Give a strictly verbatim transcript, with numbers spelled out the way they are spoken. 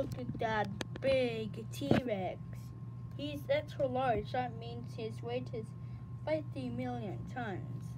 look at that big T-Rex. He's extra large. That means his weight is fifty million tons.